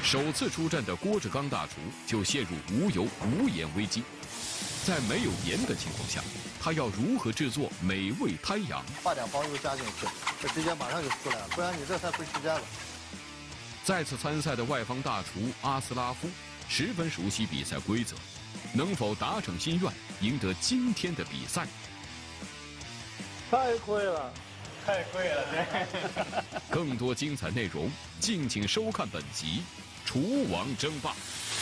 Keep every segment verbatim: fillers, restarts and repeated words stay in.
首次出战的郭志刚大厨就陷入无油无盐危机。在没有盐的情况下，他要如何制作美味滩羊？ 把点黄油加进去，这直接马上就出来了，不然你这太费时间了。 再次参赛的外方大厨阿斯拉夫十分熟悉比赛规则，能否达成心愿，赢得今天的比赛？ 太贵了， 太贵了，对。 更多精彩内容，敬请收看本集《厨王争霸》。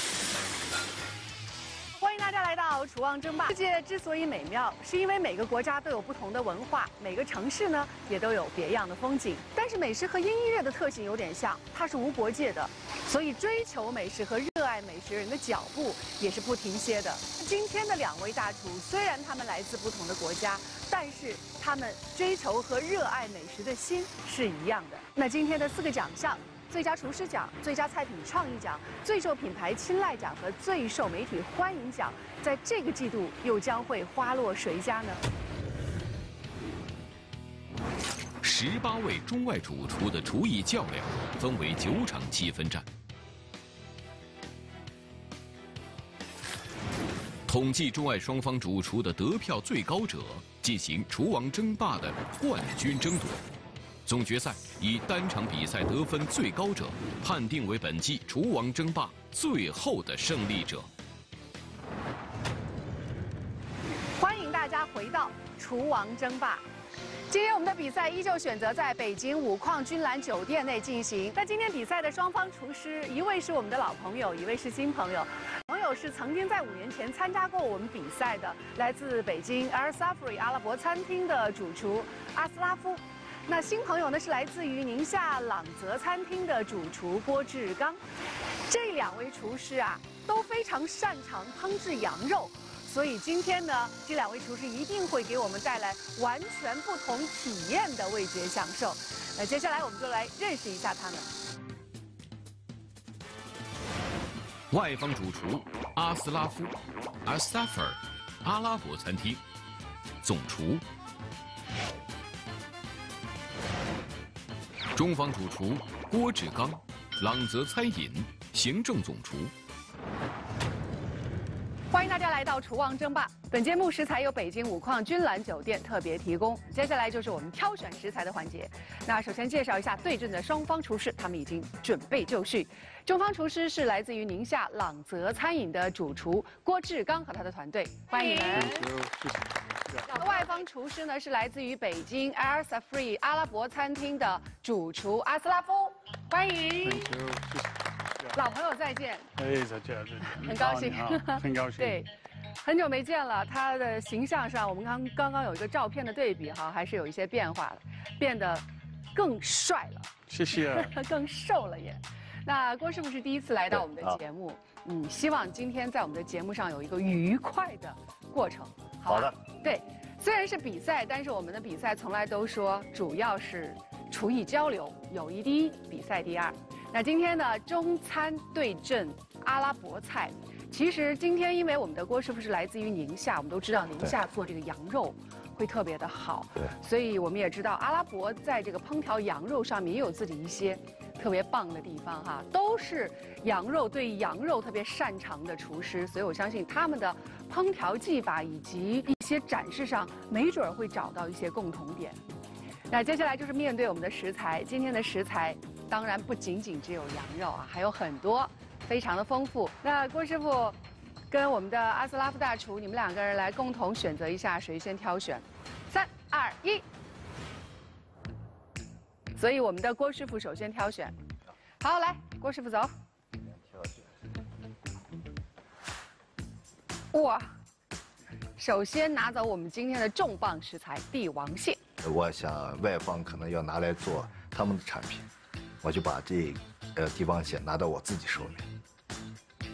欢迎大家来到《厨王争霸》。世界之所以美妙，是因为每个国家都有不同的文化，每个城市呢也都有别样的风景。但是美食和音乐的特性有点像，它是无国界的，所以追求美食和热爱美食人的脚步也是不停歇的。今天的两位大厨，虽然他们来自不同的国家，但是他们追求和热爱美食的心是一样的。那今天的四个奖项。最佳厨师奖、最佳菜品创意奖、最受品牌青睐奖和最受媒体欢迎奖，在这个季度又将会花落谁家呢？ 十八位中外主厨的厨艺较量，分为九场积分战。统计中外双方主厨的得票最高者，进行厨王争霸的冠军争夺。总决赛以单场比赛得分最高者判定为本季厨王争霸最后的胜利者。 欢迎大家回到厨王争霸。今天我们的比赛依旧选择在北京五矿君兰酒店内进行。那今天比赛的双方厨师，一位是我们的老朋友，一位是新朋友。朋友是曾经在五年前参加过我们比赛的，来自北京 Al Safari 阿拉伯餐厅的主厨阿斯拉夫。那新朋友呢是来自于宁夏朗泽餐厅的主厨郭志刚，这两位厨师啊都非常擅长烹制羊肉，所以今天呢这两位厨师一定会给我们带来完全不同体验的味觉享受。那接下来我们就来认识一下他们。 外方主厨阿斯拉夫 Al Safar 阿拉伯餐厅总厨。中方主厨郭志刚，朗泽餐饮行政总厨。 欢迎大家来到厨王争霸。本节目食材由北京五矿君兰酒店特别提供。接下来就是我们挑选食材的环节。那首先介绍一下对阵的双方厨师，他们已经准备就绪。中方厨师是来自于宁夏朗泽餐饮的主厨郭志刚和他的团队，欢迎你们。外方厨师呢是来自于北京 Al Safari 阿拉伯餐厅的主厨阿斯拉夫，欢迎。老朋友再见。 哎，再见，再见。 很高兴， 很高兴。 对，很久没见了。他的形象上，我们刚刚刚有一个照片的对比哈，还是有一些变化的，变得更帅了。 谢谢。 更瘦了也。那郭师傅是第一次来到我们的节目，嗯，希望今天在我们的节目上有一个愉快的过程。好, 好的。对，虽然是比赛，但是我们的比赛从来都说主要是厨艺交流，友谊第一，比赛第二。那今天呢，中餐对阵阿拉伯菜。其实今天因为我们的郭师傅是来自于宁夏，我们都知道宁夏做这个羊肉会特别的好，对，所以我们也知道阿拉伯在这个烹调羊肉上面也有自己一些特别棒的地方哈，都是羊肉对羊肉特别擅长的厨师，所以我相信他们的烹调技法以及一些展示上，没准会找到一些共同点。那接下来就是面对我们的食材，今天的食材当然不仅仅只有羊肉啊，还有很多，非常的丰富。那郭师傅跟我们的阿斯拉夫大厨，你们两个人来共同选择一下谁先挑选。三二一。所以我们的郭师傅首先挑选。好，来，郭师傅走。哇，首先拿走我们今天的重磅食材帝王蟹。 我想外方可能要拿来做他们的产品，我就把这呃帝王蟹拿到我自己手里。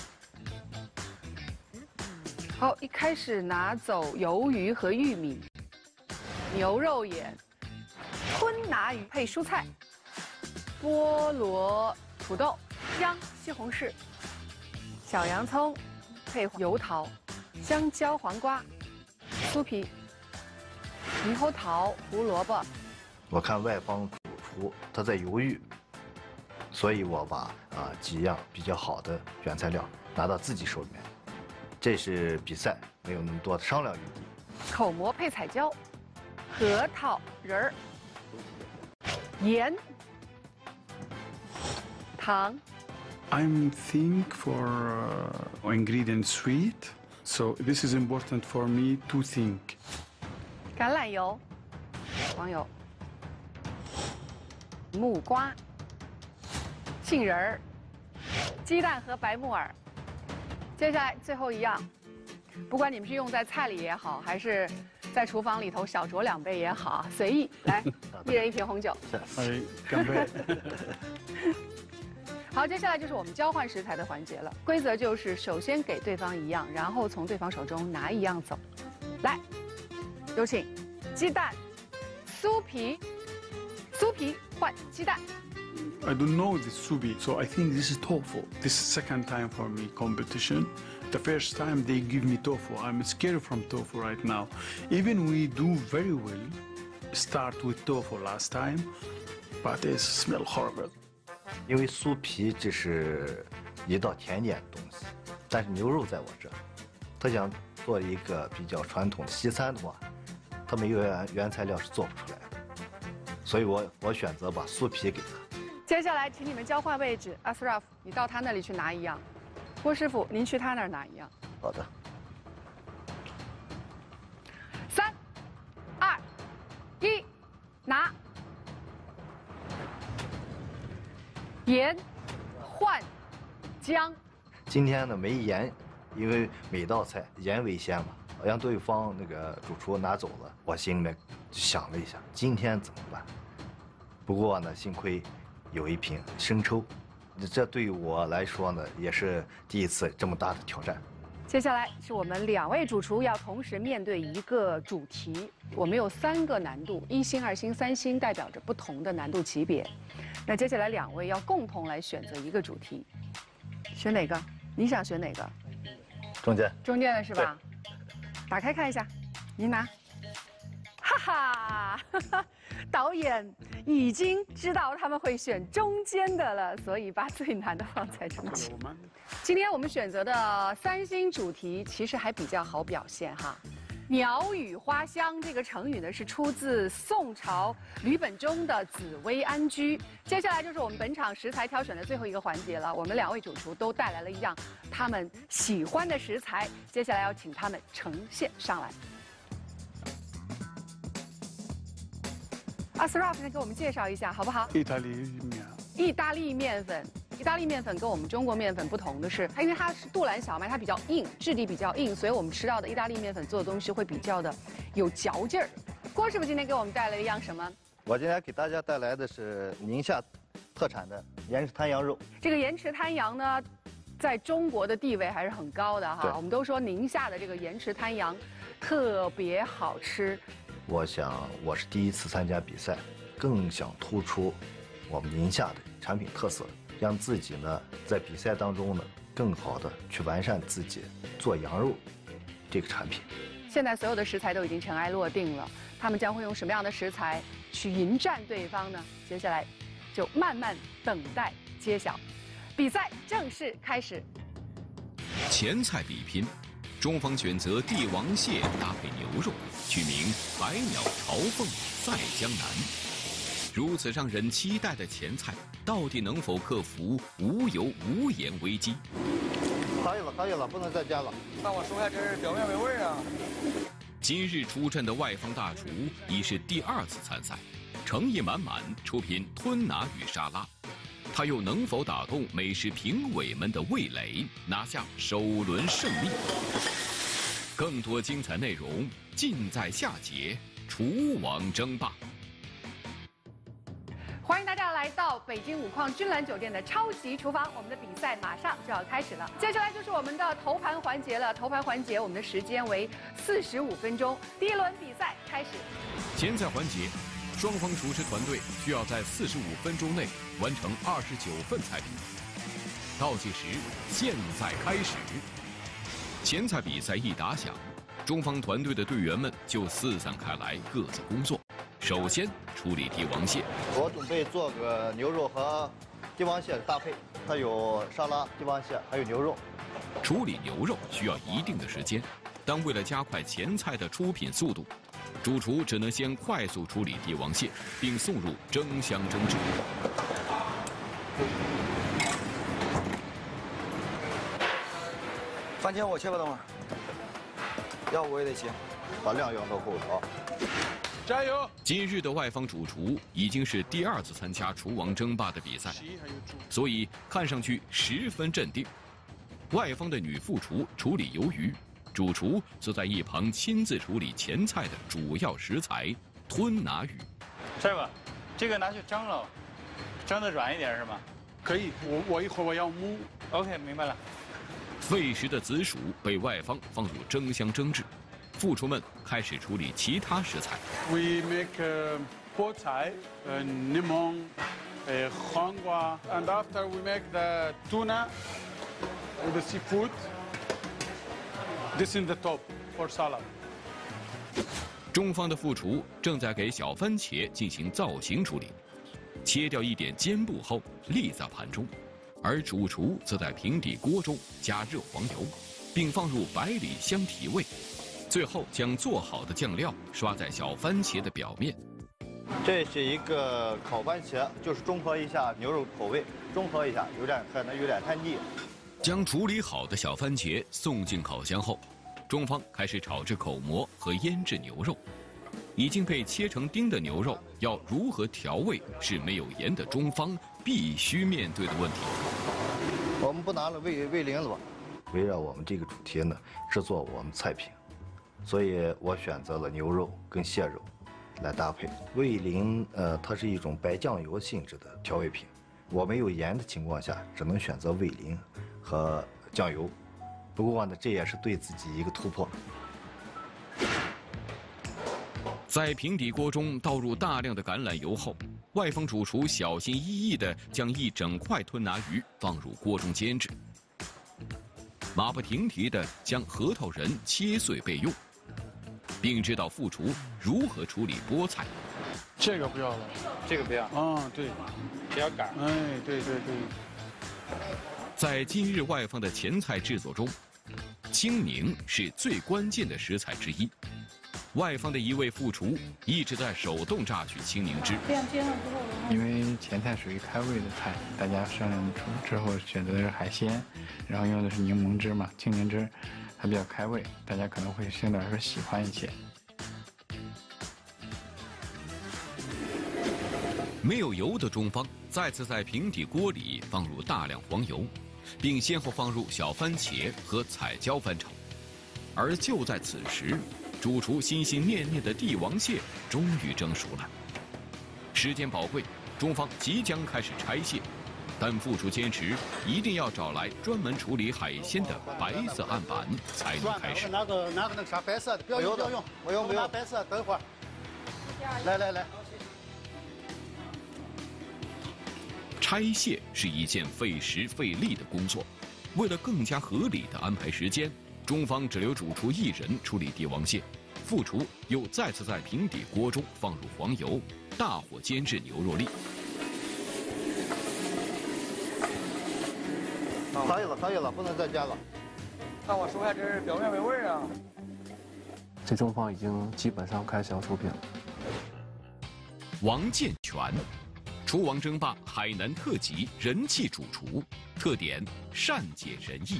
好，一开始拿走鱿鱼和玉米，牛肉眼。吞拿鱼配蔬菜，菠萝、土豆、姜、西红柿，小洋葱配油桃，香蕉、黄瓜，酥皮，猕猴桃、胡萝卜。 我看外方主厨他在犹豫， 所以我把啊几样比较好的原材料拿到自己手里面。这是比赛，没有那么多的商量余地。 口蘑配彩椒，核桃仁儿，盐，糖。 I'm think for uh, ingredient sweet, so this is important for me to think. 橄榄油、黄油、木瓜、杏仁儿、鸡蛋和白木耳。接下来最后一样，不管你们是用在菜里也好，还是在厨房里头小酌两杯也好，随意来，一人一瓶红酒。 哎，干杯！ 好，接下来就是我们交换食材的环节了。规则就是首先给对方一样，然后从对方手中拿一样走。来，有请鸡蛋、酥皮、酥皮换鸡蛋。 I don't know this subi, so I think this is tofu. This is second time for me competition. The first time they give me tofu. I'm scared from tofu right now. Even we do very well. Start with tofu last time, but it smell horrible. 因为酥皮这是一道甜点的东西，但是牛肉在我这，他想做一个比较传统的西餐的话，他没有原原材料是做不出来的，所以我我选择把酥皮给他。 接下来，请你们交换位置。阿斯拉夫，你到他那里去拿一样；郭师傅，您去他那儿拿一样。 好的。 三、二、一，拿。盐换姜。 今天呢没盐，因为每道菜盐为先嘛，让对方那个主厨拿走了，我心里面想了一下，今天怎么办？不过呢，幸亏。 有一瓶生抽，这对于我来说呢，也是第一次这么大的挑战。 接下来是我们两位主厨要同时面对一个主题，我们有三个难度，一星、二星、三星代表着不同的难度级别。那接下来两位要共同来选择一个主题，选哪个？你想选哪个？ 中间。 中间的是吧？打开看一下，您拿。哈哈，哈哈。 导演已经知道他们会选中间的了，所以把最难的放在中间。今天我们选择的三星主题其实还比较好表现哈。鸟语花香这个成语呢是出自宋朝吕本中的《紫薇安居》。接下来就是我们本场食材挑选的最后一个环节了。我们两位主厨都带来了一样他们喜欢的食材，接下来要请他们呈现上来。 阿斯拉夫先给我们介绍一下，好不好？ 意大利面。 意大利面粉，意大利面粉跟我们中国面粉不同的是，它因为它是杜兰小麦，它比较硬，质地比较硬，所以我们吃到的意大利面粉做的东西会比较的有嚼劲儿。郭师傅今天给我们带来了一样什么？ 我今天给大家带来的是宁夏特产的盐池滩羊肉。 这个盐池滩羊呢，在中国的地位还是很高的哈。我们都说宁夏的这个盐池滩羊特别好吃。 我想，我是第一次参加比赛，更想突出我们宁夏的产品特色，让自己呢在比赛当中呢更好的去完善自己做羊肉这个产品。 现在所有的食材都已经尘埃落定了，他们将会用什么样的食材去迎战对方呢？接下来就慢慢等待揭晓。比赛正式开始。 前菜比拼。 中方选择帝王蟹搭配牛肉，取名“百鸟朝凤赛江南”。如此让人期待的前菜，到底能否克服无油无盐危机？ 可以了，可以了，不能再加了。 那我说下这是表面没味儿啊。 今日出阵的外方大厨已是第二次参赛，诚意满满出品吞拿鱼沙拉。 他又能否打动美食评委们的味蕾，拿下首轮胜利？更多精彩内容尽在下节《厨王争霸》。 欢迎大家来到北京五矿君兰酒店的超级厨房，我们的比赛马上就要开始了。接下来就是我们的头盘环节了。头盘环节我们的时间为四十五分钟，第一轮比赛开始。 前菜环节。 双方厨师团队需要在四十五分钟内完成二十九份菜品。倒计时现在开始。前菜比赛一打响，中方团队的队员们就四散开来，各自工作。 首先处理帝王蟹。 我准备做个牛肉和帝王蟹的搭配，它有沙拉、帝王蟹，还有牛肉。 处理牛肉需要一定的时间，但为了加快前菜的出品速度，主厨只能先快速处理帝王蟹，并送入蒸箱蒸制。 番茄我切吧，等会儿。要不我也得切， 把量用到够了啊！ 加油！ 今日的外方主厨已经是第二次参加厨王争霸的比赛，所以看上去十分镇定。外方的女副厨处理鱿鱼，主厨则在一旁亲自处理前菜的主要食材吞拿鱼。 师傅，这个拿去蒸了，蒸的软一点是吗？ 可以，我我一会儿我要焖。 OK， 明白了。 费时的紫薯被外方放入蒸箱蒸制，副厨们开始处理其他食材。 We make uh, 菠菜、uh, 柠檬、uh, 黄瓜 and after we make the tuna with the seafood. This in the top for salad. 中方的副厨正在给小番茄进行造型处理，切掉一点尖部后立在盘中，而主厨则在平底锅中加热黄油，并放入百里香提味，最后将做好的酱料刷在小番茄的表面。 这是一个烤番茄，就是中和一下牛肉口味，中和一下，有点可能有点太腻。 将处理好的小番茄送进烤箱后，中方开始炒制口蘑和腌制牛肉。已经被切成丁的牛肉要如何调味，是没有盐的中方必须面对的问题。 我们不拿了味味淋了吧？围绕我们这个主题呢，制作我们菜品，所以我选择了牛肉跟蟹肉来搭配。味淋，呃，它是一种白酱油性质的调味品。我没有盐的情况下，只能选择味淋和酱油。不过呢，这也是对自己一个突破。 在平底锅中倒入大量的橄榄油后，外方主厨小心翼翼地将一整块吞拿鱼放入锅中煎制，马不停蹄地将核桃仁切碎备用，并指导副厨如何处理菠菜。 这个不要了， 这个不要。 啊，对， 比较杆。 哎，对对对。 在今日外方的前菜制作中，青柠是最关键的食材之一。外方的一位副厨一直在手动榨取青柠汁。 这样煎了之后， 因为前菜属于开胃的菜，大家商量出之后选择的是海鲜，然后用的是柠檬汁嘛，青柠汁，它比较开胃，大家可能会相对来说喜欢一些。 没有油的中方再次在平底锅里放入大量黄油，并先后放入小番茄和彩椒翻炒。而就在此时，主厨心心念念的帝王蟹终于蒸熟了。时间宝贵，中方即将开始拆蟹，但副厨坚持一定要找来专门处理海鲜的白色案板才能开始。 拿个拿个那个啥白色的，不要用不要用， 我用不用？ 拿白色，等会儿。 来来来。 拆蟹是一件费时费力的工作，为了更加合理地安排时间，中方只留主厨一人处理帝王蟹，副厨又再次在平底锅中放入黄油，大火煎制牛肉粒。 可以了，可以了，不能再煎了。 那我说下这是表面没味儿啊。 这中方已经基本上开始要出品了。 王建全，厨王争霸海南特级人气主厨，特点善解人意。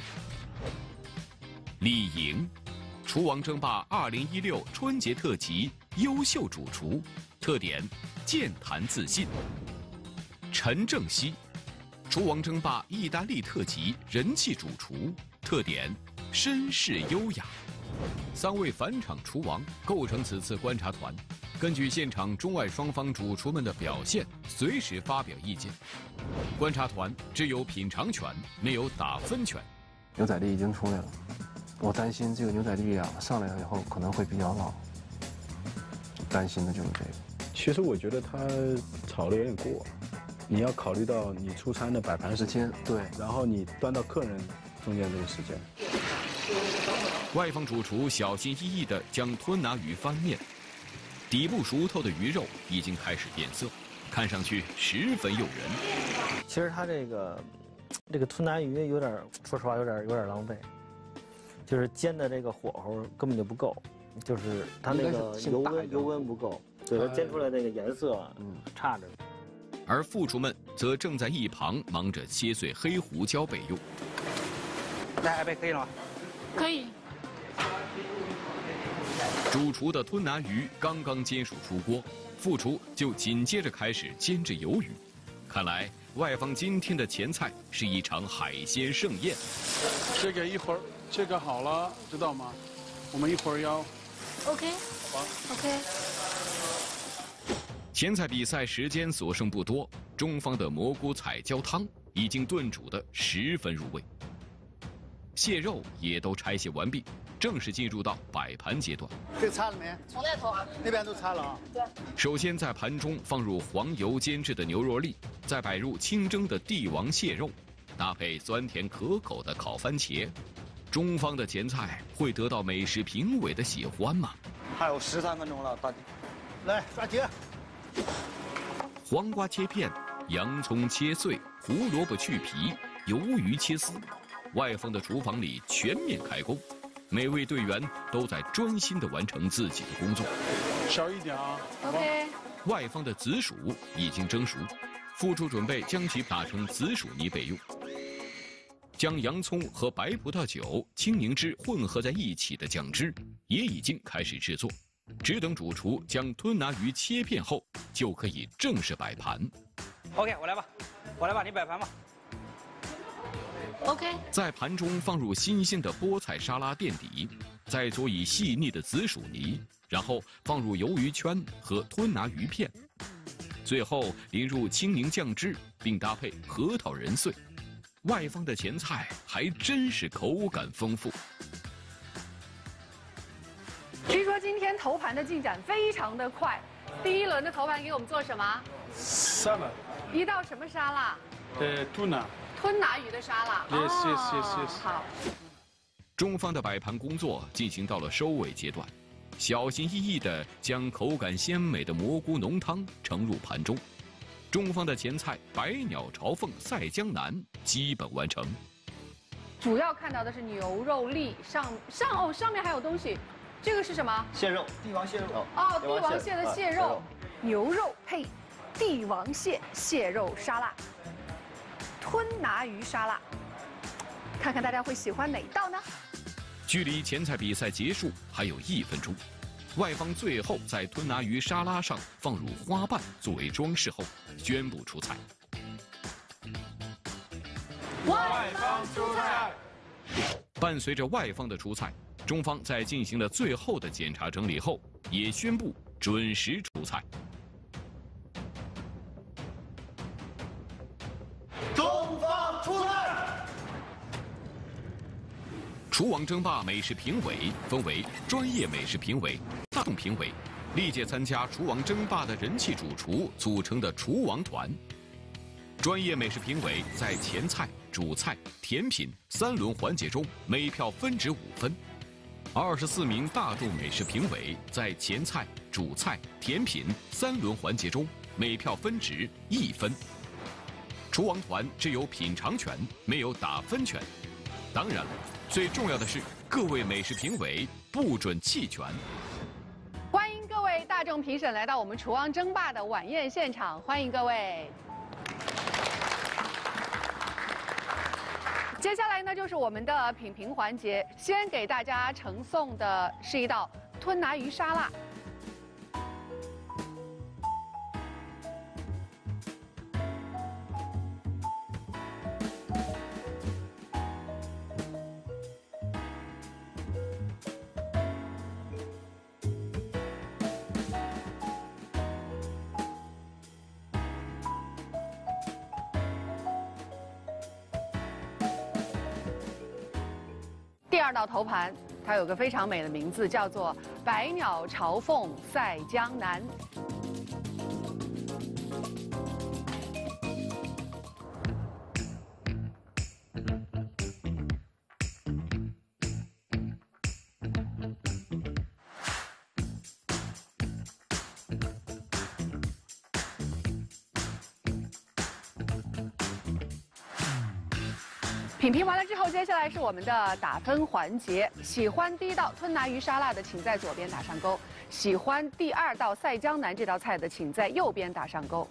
李莹，厨王争霸二零一六春节特辑优秀主厨，特点健谈自信。陈正熙，厨王争霸意大利特辑人气主厨，特点绅士优雅。三位返场厨王构成此次观察团，根据现场中外双方主厨们的表现，随时发表意见。观察团只有品尝权，没有打分权。 牛仔粒已经出来了，我担心这个牛仔粒啊上来了以后可能会比较老，担心的就是这个。 其实我觉得它炒的有点过，你要考虑到你出餐的摆盘时间， 对， 然后你端到客人中间这个时间。 外方主厨小心翼翼地将吞拿鱼翻面， 底部熟透的鱼肉已经开始变色，看上去十分诱人。 其实它这个这个吞拿鱼有点，说实话有点有点浪费，就是煎的这个火候根本就不够，就是它那个油温油温不够，对它煎出来这个颜色嗯差着。 而副厨们则正在一旁忙着切碎黑胡椒备用。 来，爱贝可以了吗？ 可以。 主厨的吞拿鱼刚刚煎熟出锅，副厨就紧接着开始煎制鱿鱼。看来外方今天的前菜是一场海鲜盛宴。 这个一会儿这个好了，知道吗？我们一会儿要 OK， 好吧 OK。 前菜比赛时间所剩不多，中方的蘑菇彩椒汤已经炖煮得十分入味，蟹肉也都拆卸完毕，正式进入到摆盘阶段。 这擦了没？ 从那头啊， 那边都擦了啊。 对。 首先在盘中放入黄油煎制的牛肉粒，再摆入清蒸的帝王蟹肉，搭配酸甜可口的烤番茄。中方的前菜会得到美食评委的喜欢吗？ 还有十三分钟了，大姐。 来刷碟。 黄瓜切片，洋葱切碎，胡萝卜去皮，鱿鱼切丝。外方的厨房里全面开工，每位队员都在专心地完成自己的工作。 小一点啊。 OK。 外方的紫薯已经蒸熟，副厨准备将其打成紫薯泥备用。将洋葱和白葡萄酒、青柠汁混合在一起的酱汁也已经开始制作。只等主厨将吞拿鱼切片后，就可以正式摆盘。 OK， 我来吧，我来吧，你摆盘吧。 OK。 在盘中放入新鲜的菠菜沙拉垫底，再佐以细腻的紫薯泥，然后放入鱿鱼圈和吞拿鱼片，最后淋入青柠酱汁，并搭配核桃仁碎。外方的前菜还真是口感丰富。 据说今天头盘的进展非常的快，第一轮的头盘给我们做什么？ 沙拉。 一道什么沙拉？ 呃，吞拿。 吞拿鱼的沙拉。 Yes, yes, yes, yes. 好。 中方的摆盘工作进行到了收尾阶段，小心翼翼地将口感鲜美的蘑菇浓汤盛入盘中。中方的前菜百鸟朝凤赛江南基本完成。 主要看到的是牛肉粒，上上哦上面还有东西。这个是什么？ 蟹肉，帝王蟹肉。 哦，帝王蟹的蟹肉，牛肉配帝王蟹蟹肉沙拉，吞拿鱼沙拉，看看大家会喜欢哪道呢？ 距离前菜比赛结束还有一分钟，外方最后在吞拿鱼沙拉上放入花瓣作为装饰后，宣布出菜。 外方出菜。 伴随着外方的出菜。中方在进行了最后的检查整理后，也宣布准时出菜。 中方出菜。 厨王争霸美食评委分为专业美食评委、大众评委，历届参加厨王争霸的人气主厨组成的厨王团。专业美食评委在前菜、主菜、甜品三轮环节中每票分值五分。二十四名大众美食评委在前菜、主菜、甜品三轮环节中每票分值一分。厨王团只有品尝权，没有打分权。当然了，最重要的是各位美食评委不准弃权。 欢迎各位大众评审来到我们厨王争霸的晚宴现场，欢迎各位。接下来呢，就是我们的品评环节。先给大家呈送的是一道吞拿鱼沙拉。第二道头盘，它有个非常美的名字，叫做“百鸟朝凤赛江南”。 品评完了之后，接下来是我们的打分环节。喜欢第一道吞拿鱼沙拉的，请在左边打上勾；喜欢第二道赛江南这道菜的，请在右边打上勾。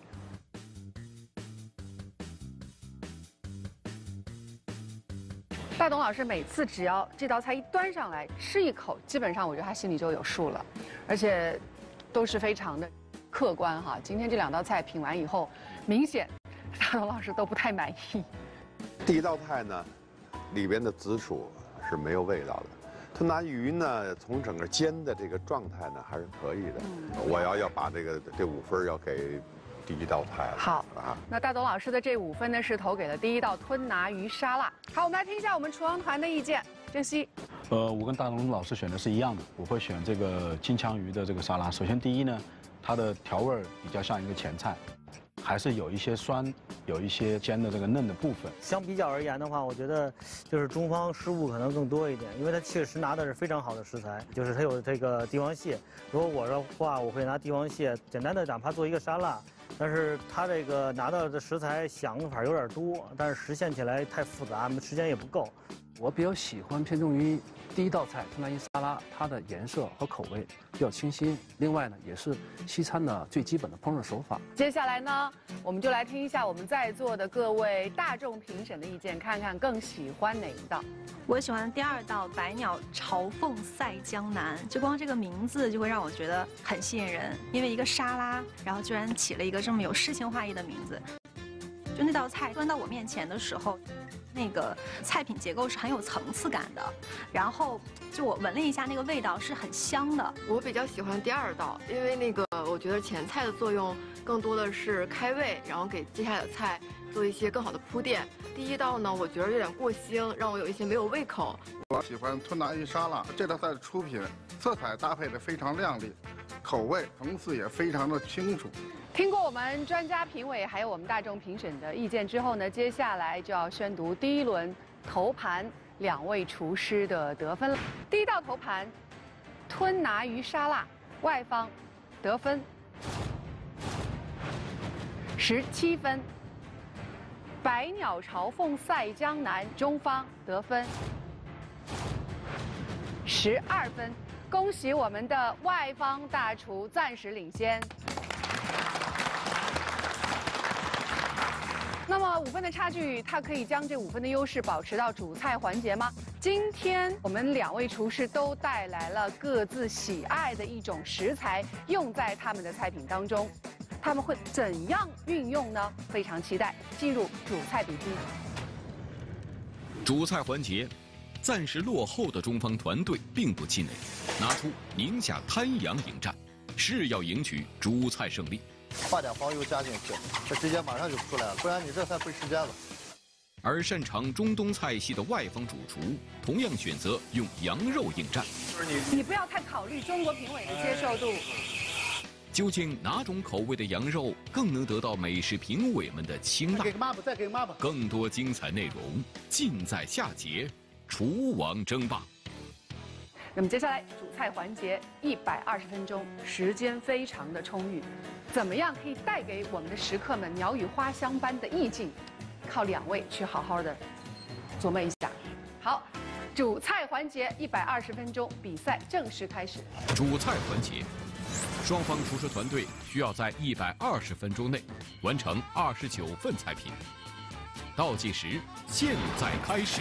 大董老师每次只要这道菜一端上来，吃一口，基本上我觉得他心里就有数了，而且都是非常的客观哈。今天这两道菜品完以后，明显大董老师都不太满意。 第一道菜呢，里边的紫薯是没有味道的。吞拿鱼呢，从整个煎的这个状态呢，还是可以的。嗯、我要要把这个这五分要给第一道菜了。 好啊，那大董老师的这五分呢，是投给了第一道吞拿鱼沙拉。好，我们来听一下我们厨房团的意见。郑希， 呃，我跟大董老师选的是一样的，我会选这个金枪鱼的这个沙拉。首先第一呢，它的调味比较像一个前菜。还是有一些酸，有一些煎的这个嫩的部分。 相比较而言的话，我觉得就是中方失误可能更多一点，因为它确实拿的是非常好的食材，就是它有这个帝王蟹。如果我的话，我会拿帝王蟹，简单的哪怕做一个沙拉，但是它这个拿到的食材想法有点多，但是实现起来太复杂，时间也不够。 我比较喜欢偏重于第一道菜吞拿鱼沙拉，它的颜色和口味比较清新。另外呢，也是西餐的最基本的烹饪手法。 接下来呢，我们就来听一下我们在座的各位大众评审的意见，看看更喜欢哪一道。 我喜欢第二道百鸟朝凤赛江南，就光这个名字就会让我觉得很吸引人，因为一个沙拉，然后居然起了一个这么有诗情画意的名字。就那道菜端到我面前的时候，那个菜品结构是很有层次感的，然后就我闻了一下，那个味道是很香的。 我比较喜欢第二道，因为那个我觉得前菜的作用更多的是开胃，然后给接下来的菜做一些更好的铺垫。第一道呢，我觉得有点过腥，让我有一些没有胃口。 我喜欢吞拿鱼沙拉这道菜的出品，色彩搭配的非常亮丽，口味层次也非常的清楚。 听过我们专家评委还有我们大众评审的意见之后呢，接下来就要宣读第一轮头盘两位厨师的得分了。第一道头盘，吞拿鱼沙拉，外方得分十七分；百鸟朝凤赛江南，中方得分十二分。恭喜我们的外方大厨暂时领先。那么五分的差距，他可以将这五分的优势保持到主菜环节吗？今天我们两位厨师都带来了各自喜爱的一种食材，用在他们的菜品当中，他们会怎样运用呢？非常期待。进入主菜比拼。 主菜环节，暂时落后的中方团队并不气馁，拿出宁夏滩羊迎战，是要赢取主菜胜利。 把点黄油加进去，这直接马上就出来了，不然你这菜费时间了。 而擅长中东菜系的外方主厨，同样选择用羊肉应战。 你不要太考虑中国评委的接受度。 究竟哪种口味的羊肉更能得到美食评委们的青睐？ 给个抹布，再给个抹布。 更多精彩内容尽在下节《厨王争霸》。 那么接下来主菜环节一百二十分钟，时间非常的充裕，怎么样可以带给我们的食客们鸟语花香般的意境？靠两位去好好的琢磨一下。好，主菜环节一百二十分钟，比赛正式开始。 主菜环节，双方厨师团队需要在一百二十分钟内完成二十九份菜品。倒计时现在开始。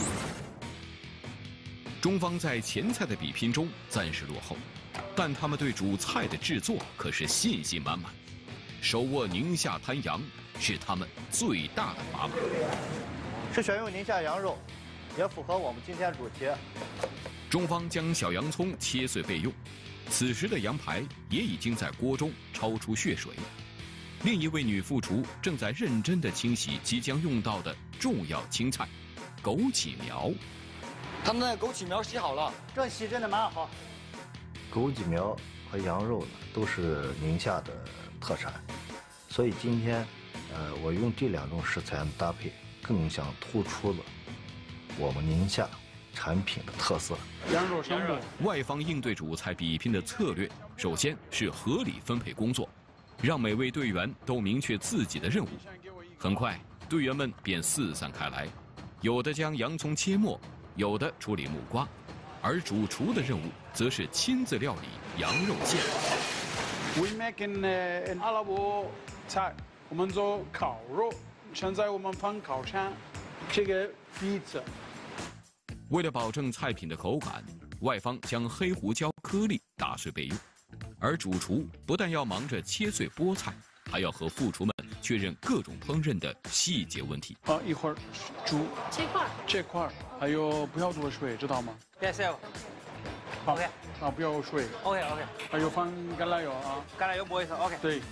中方在前菜的比拼中暂时落后，但他们对主菜的制作可是信心满满。手握宁夏滩羊是他们最大的砝码。 是选用宁夏羊肉，也符合我们今天主题。 中方将小洋葱切碎备用，此时的羊排也已经在锅中超出血水。另一位女副厨正在认真地清洗即将用到的重要青菜——枸杞苗。 他们那枸杞苗洗好了， 这洗真的蛮好。 枸杞苗和羊肉呢，都是宁夏的特产，所以今天，呃，我用这两种食材搭配，更想突出了我们宁夏产品的特色。 羊肉生动。 外方应对主菜比拼的策略，首先是合理分配工作，让每位队员都明确自己的任务。很快，队员们便四散开来。 有的将洋葱切末，有的处理木瓜，而主厨的任务则是亲自料理羊肉馅。 We make in uh, in 阿拉伯菜，我们做烤肉，现在我们放烤箱，这个鼻子。 为了保证菜品的口感，外方将黑胡椒颗粒打碎备用，而主厨不但要忙着切碎菠菜，还要和副厨们确认各种烹饪的细节问题。 啊，一会儿煮切块， 切块，还有不要多水，知道吗？ 别塞。OK。 啊，不要水。 OK OK。 还有放橄榄油啊。 橄榄油不会少。OK。 对。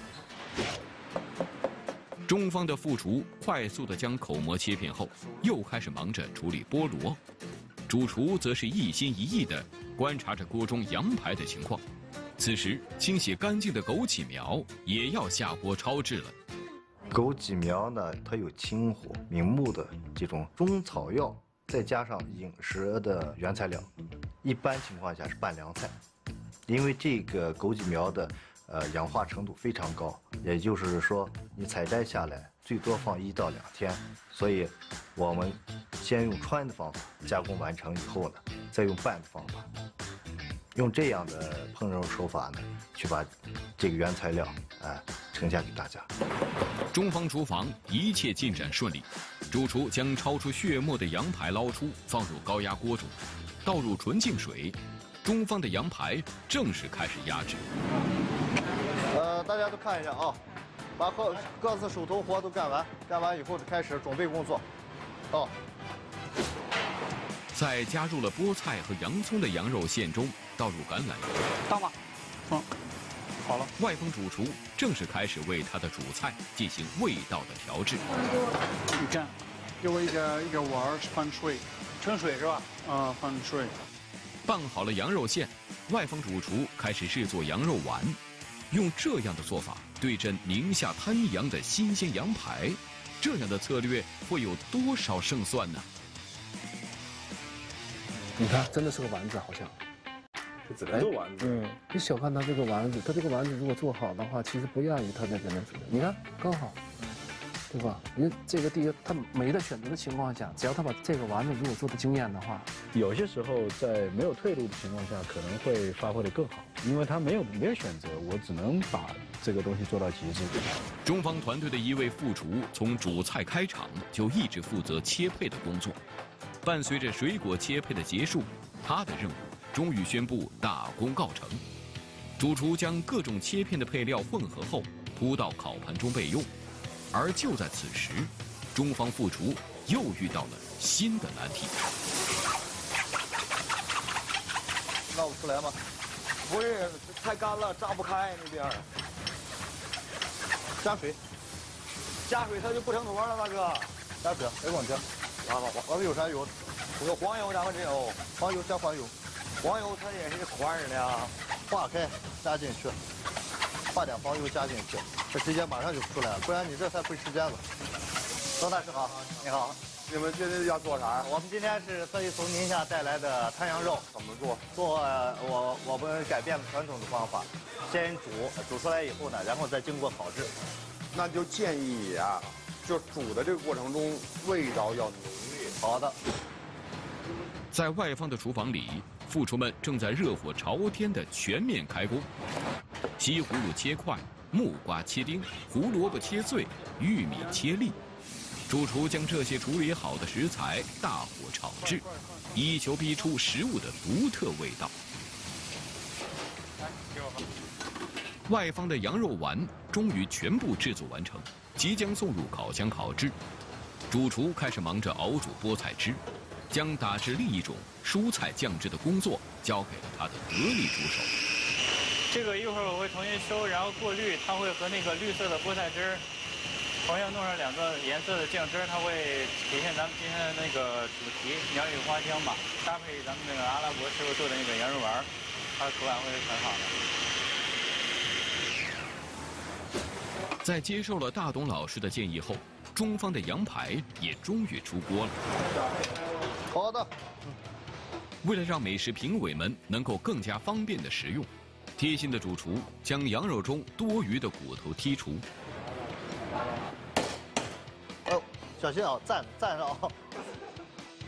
中方的副厨快速地将口蘑切片后，又开始忙着处理菠萝。主厨则是一心一意地观察着锅中羊排的情况。此时，清洗干净的枸杞苗也要下锅焯制了。 枸杞苗呢，它有清火明目的这种中草药，再加上饮食的原材料，一般情况下是拌凉菜。因为这个枸杞苗的呃氧化程度非常高，也就是说你采摘下来最多放一到两天，所以我们先用穿的方法加工完成以后呢，再用拌的方法，用这样的烹饪手法呢，去把这个原材料啊、呃、呈现给大家。 中方厨房一切进展顺利，主厨将超出血沫的羊排捞出，放入高压锅中，倒入纯净水。中方的羊排正式开始压制。 呃，大家都看一下啊，把各各自手头活都干完，干完以后就开始准备工作。哦。 在加入了菠菜和洋葱的羊肉馅中，倒入橄榄油。 倒吗？嗯，好了。 外方主厨正式开始为他的主菜进行味道的调制。 你看，给我一个一个碗放水， 盛水是吧？ 啊，放水。 拌好了羊肉馅，外方主厨开始制作羊肉丸。用这样的做法对阵宁夏滩羊的新鲜羊排，这样的策略会有多少胜算呢？ 你看，真的是个丸子，好像。 是整个丸子。 嗯，你小看它这个丸子，它这个丸子如果做好的话，其实不亚于它那边的。你看，刚好，对吧？因为这个第一，它没得选择的情况下，只要他把这个丸子如果做的惊艳的话， 有些时候在没有退路的情况下，可能会发挥得更好，因为他没有没有选择，我只能把这个东西做到极致。 中方团队的一位副厨从主菜开场就一直负责切配的工作。伴随着水果切配的结束，他的任务终于宣布大功告成。主厨将各种切片的配料混合后，铺到烤盘中备用。而就在此时，中方副厨又遇到了新的难题。 捞不出来吗？ 不是，太干了，炸不开那边。 加水， 加水它就不成坨了，大哥。 加水，别光加。 啊，我我们有啥油？我有黄油，咱们这有黄油，加黄油。 黄油它也是块儿的， 化开加进去，化点黄油加进去，这直接马上就出来了，不然你这菜费时间了。周大师好，你好， 你们今天要做啥？ 我们今天是特意从宁夏带来的滩羊肉， 怎么做？ 做我我们改变了传统的方法，先煮，煮出来以后呢，然后再经过烤制。 那就建议你啊，就煮的这个过程中味道要浓郁。 好的。 在外方的厨房里，副厨们正在热火朝天的全面开工，西葫芦切块，木瓜切丁，胡萝卜切碎，玉米切粒。主厨将这些处理好的食材大火炒制，以求逼出食物的独特味道。外方的羊肉丸终于全部制作完成，即将送入烤箱烤制。主厨开始忙着熬煮菠菜汁，将打制另一种蔬菜酱汁的工作交给了他的得力助手。 这个一会儿我会重新收，然后过滤，它会和那个绿色的菠菜汁同样弄上两个颜色的酱汁，它会体现咱们今天的那个主题鸟语花香吧，搭配咱们那个阿拉伯师傅做的那个羊肉丸，它的口感会是很好的。 在接受了大董老师的建议后，中方的羊排也终于出锅了。 好的。 为了让美食评委们能够更加方便的食用，贴心的主厨将羊肉中多余的骨头剔除。 哦，小心啊，站站着啊！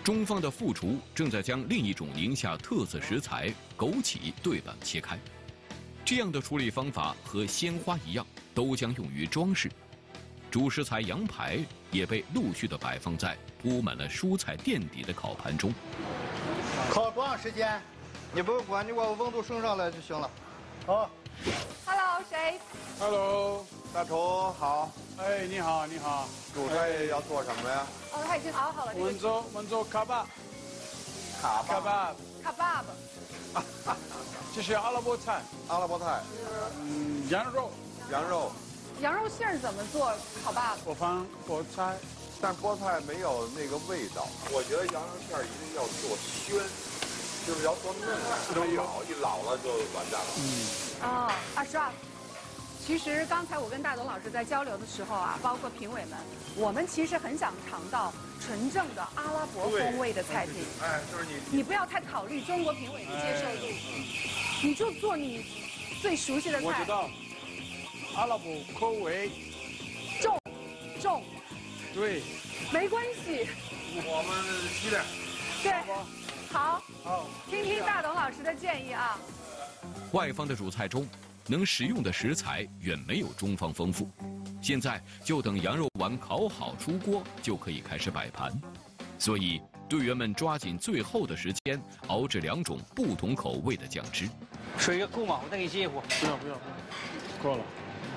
中方的副厨正在将另一种宁夏特色食材枸杞对半切开，这样的处理方法和鲜花一样，都将用于装饰。主食材羊排也被陆续的摆放在铺满了蔬菜垫底的烤盘中。 烤多长时间？ 你不用管，你把温度升上来就行了。 好。 Hello， 谁 ？Hello， 大厨好。 哎，你好，你好。 主菜要做什么呀？ 哦，他已经熬好了。 我们做我们做卡巴。 卡巴。 卡巴。 卡巴。 这是阿拉伯菜。 阿拉伯菜。 嗯，羊肉。 羊肉。 羊肉馅儿怎么做烤爸爸？ 我放菠菜， 但菠菜没有那个味道。我觉得羊肉馅儿一定要做鲜，就是要做嫩，不能老，一老了就完蛋了。 嗯。 哦，阿叔啊，其实刚才我跟大董老师在交流的时候啊，包括评委们，我们其实很想尝到纯正的阿拉伯风味的菜品。 哎，就是你， 你不要太考虑中国评委的接受度，你就做你最熟悉的菜。 我知道。阿拉伯口味重，重， 对， 没关系。 我们几点？ 对，好， 好， 听听大董老师的建议啊。 外方的主菜中，能食用的食材远没有中方丰富。现在就等羊肉丸烤好出锅，就可以开始摆盘。所以队员们抓紧最后的时间，熬制两种不同口味的酱汁。 水够吗？我再给你接一壶。 不要不要，够了。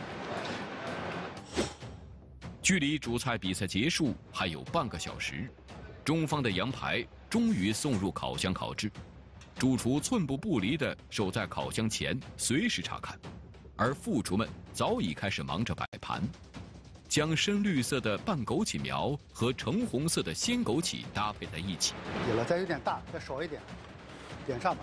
距离主菜比赛结束还有半个小时，中方的羊排终于送入烤箱烤制。主厨寸步不离地守在烤箱前，随时查看，而副厨们早已开始忙着摆盘，将深绿色的半枸杞苗和橙红色的鲜枸杞搭配在一起。 有了，再有点大，再少一点，点上吧。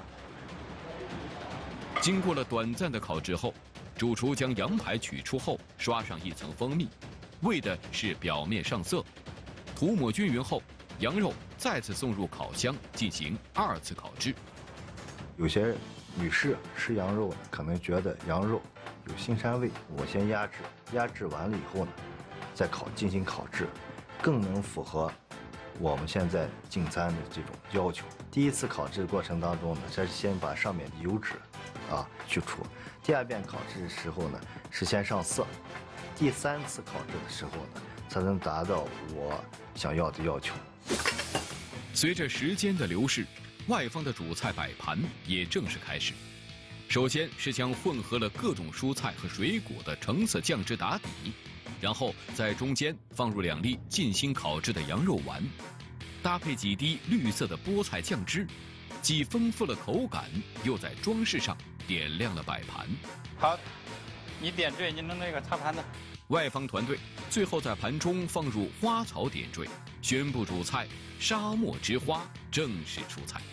经过了短暂的烤制后，主厨将羊排取出后，刷上一层蜂蜜。为的是表面上色，涂抹均匀后，羊肉再次送入烤箱进行二次烤制。 有些女士吃羊肉呢，可能觉得羊肉有腥膻味，我先压制，压制完了以后呢，再烤进行烤制，更能符合我们现在进餐的这种要求。第一次烤制过程当中呢，是先把上面的油脂啊去除；第二遍烤制的时候呢，是先上色。第三次烤制的时候呢，才能达到我想要的要求。 随着时间的流逝，外方的主菜摆盘也正式开始。首先是将混合了各种蔬菜和水果的橙色酱汁打底，然后在中间放入两粒静心烤制的羊肉丸，搭配几滴绿色的菠菜酱汁，既丰富了口感，又在装饰上点亮了摆盘。 好，你点缀，你弄那个擦盘子。 外方团队最后在盘中放入花草点缀，宣布主菜沙漠之花正式出菜。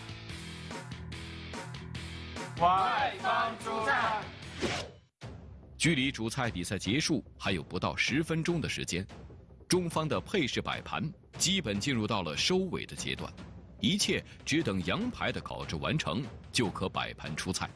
外方出菜。 距离主菜比赛结束还有不到十分钟的时间，中方的配饰摆盘基本进入到了收尾的阶段，一切只等羊排的烤制完成，就可摆盘出菜。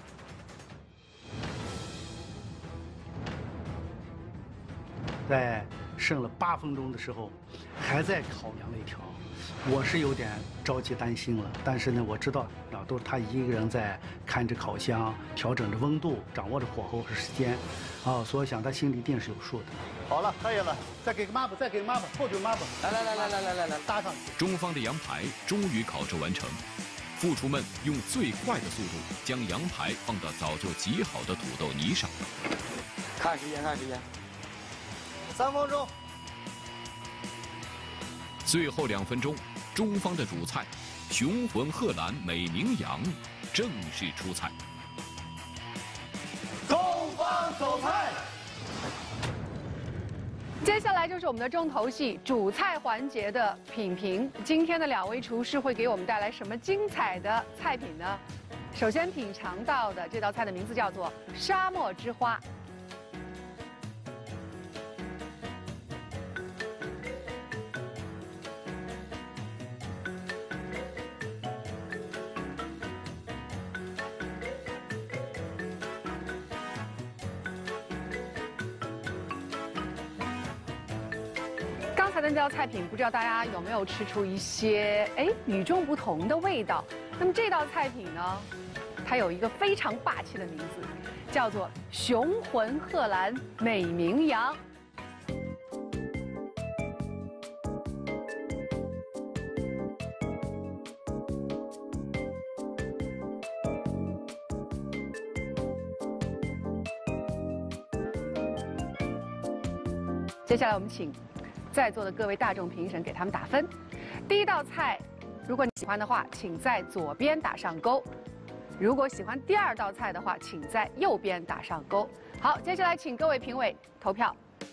在剩了八分钟的时候，还在烤羊肋条，我是有点着急担心了。但是呢，我知道啊，都是他一个人在看着烤箱，调整着温度，掌握着火候和时间，啊，所以想他心里一定是有数的。好了，可以了，再给个抹布，再给个抹布，臭嘴抹布。 来来来来来来来来， 搭上去。 中方的羊排终于烤制完成，副厨们用最快的速度将羊排放到早就挤好的土豆泥上。 看时间，看时间。 三分钟。 最后两分钟，中方的主菜雄浑鹤兰美名羊正式出菜。 东方走菜。 接下来就是我们的重头戏——主菜环节的品评。今天的两位厨师会给我们带来什么精彩的菜品呢？首先品尝到的这道菜的名字叫做沙漠之花。刚菜的那道菜品，不知道大家有没有吃出一些哎与众不同的味道？那么这道菜品呢，它有一个非常霸气的名字，叫做雄浑贺兰美名羊。接下来我们请在座的各位大众评审给他们打分。第一道菜，如果你喜欢的话，请在左边打上勾；如果喜欢第二道菜的话，请在右边打上勾。好，接下来请各位评委投票。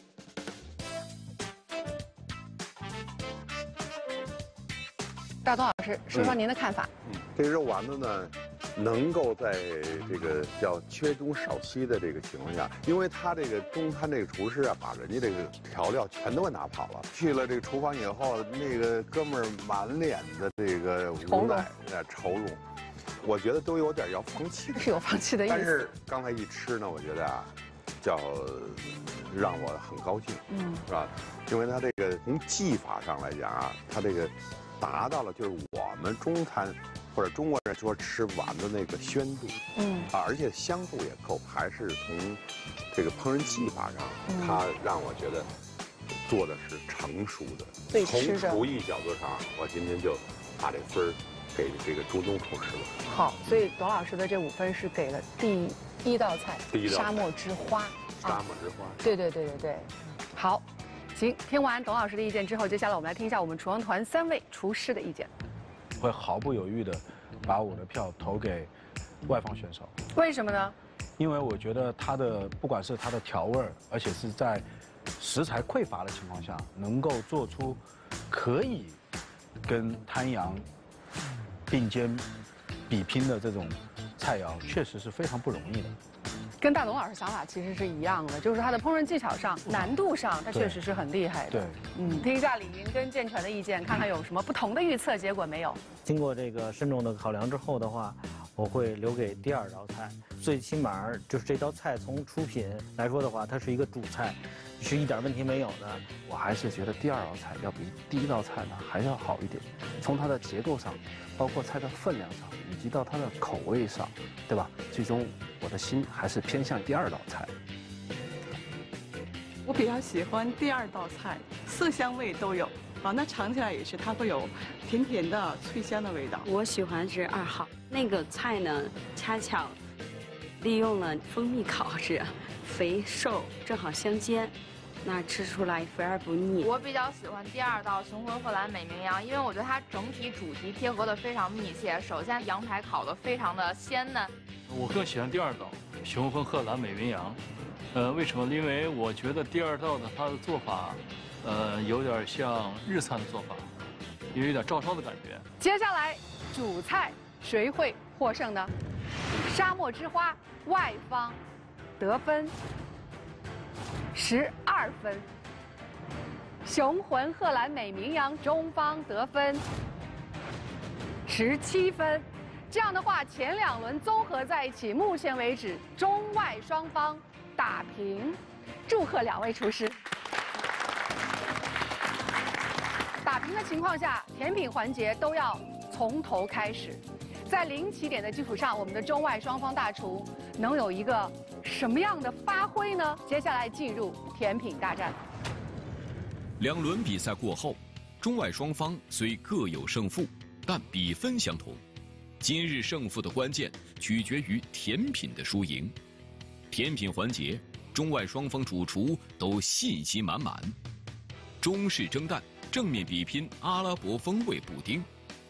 大东老师，说说您的看法。 嗯，这个肉丸子呢，能够在这个叫缺中少西的这个情况下，因为他这个中餐这个厨师啊，把人家这个调料全都给拿跑了。去了这个厨房以后，那个哥们儿满脸的这个无奈、呃愁容，我觉得都有点要放弃的， 是有放弃的意思。 但是刚才一吃呢，我觉得啊，叫让我很高兴，嗯，是吧？因为他这个从技法上来讲啊，他这个达到了就是我们中餐或者中国人说吃丸子那个鲜度，嗯啊，而且香度也够，还是从这个烹饪技法上，嗯、它让我觉得做的是成熟的。从厨艺角度上，我今天就把这分儿给这个朱东厨师了。 好，所以董老师的这五分是给了第一道菜沙漠之花。 沙漠之花。 对对对对对，好。行，听完董老师的意见之后，接下来我们来听一下我们厨王团三位厨师的意见。 会毫不犹豫的把我的票投给外方选手。 为什么呢？ 因为我觉得他的不管是他的调味，而且是在食材匮乏的情况下，能够做出可以跟滩羊并肩比拼的这种菜肴，确实是非常不容易的。 跟大董老师想法其实是一样的，就是他的烹饪技巧上、难度上，他确实是很厉害的。 对， 嗯，听一下李云跟健全的意见，看看有什么不同的预测结果没有。 经过这个慎重的考量之后的话，我会留给第二道菜。最起码就是这道菜从出品来说的话，它是一个主菜，是一点问题没有的。 我还是觉得第二道菜要比第一道菜呢还要好一点，从它的结构上，包括菜的分量上，以及到它的口味上，对吧？最终我的心还是偏向第二道菜。 我比较喜欢第二道菜，色香味都有，啊，那尝起来也是它会有甜甜的脆香的味道。 我喜欢是二号那个菜呢，恰巧利用了蜂蜜烤制，肥瘦正好相间。那吃出来肥而不腻。 我比较喜欢第二道雄浑贺兰美名羊，因为我觉得它整体主题贴合的非常密切。首先，羊排烤得非常的鲜嫩。 我更喜欢第二道雄浑贺兰美名羊，呃，为什么？因为我觉得第二道的它的做法，呃，有点像日餐的做法，也有点照烧的感觉。 接下来主菜谁会获胜呢？沙漠之花外方得分十二分，雄浑贺兰美名羊中方得分十七分。这样的话，前两轮综合在一起，目前为止中外双方打平。祝贺两位厨师。打平的情况下，甜品环节都要从头开始。在零起点的基础上，我们的中外双方大厨能有一个什么样的发挥呢？接下来进入甜品大战。 两轮比赛过后，中外双方虽各有胜负，但比分相同。今日胜负的关键取决于甜品的输赢。甜品环节，中外双方主厨都信心满满。中式蒸蛋正面比拼阿拉伯风味布丁。